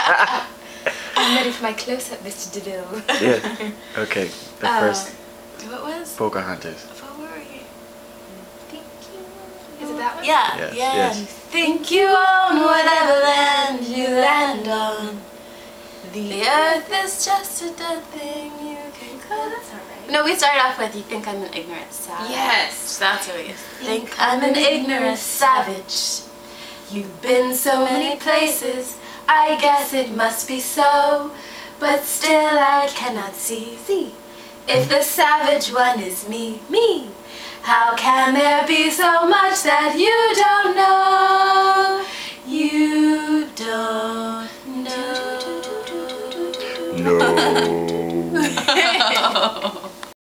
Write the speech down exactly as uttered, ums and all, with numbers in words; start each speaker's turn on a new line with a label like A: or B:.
A: I'm ready for my close-up, Mister DeVille.
B: Yeah. Okay. The
A: Uh,
B: first
A: What was?
B: Pocahontas.
A: What were you? Think you... Is it that one?
C: Yeah,
B: Yes,
C: yeah.
B: yes.
C: You think you own whatever land you land on. The earth is just a dead thing you can
A: Oh,
C: cut.
A: that's alright.
C: No, we started off with you think I'm an ignorant savage.
A: Yes.
C: That's what we think I'm an ignorant savage. You've been so many places, I guess it must be so. But still I cannot see, see if the savage one is me, me. How can there be so much that you don't know?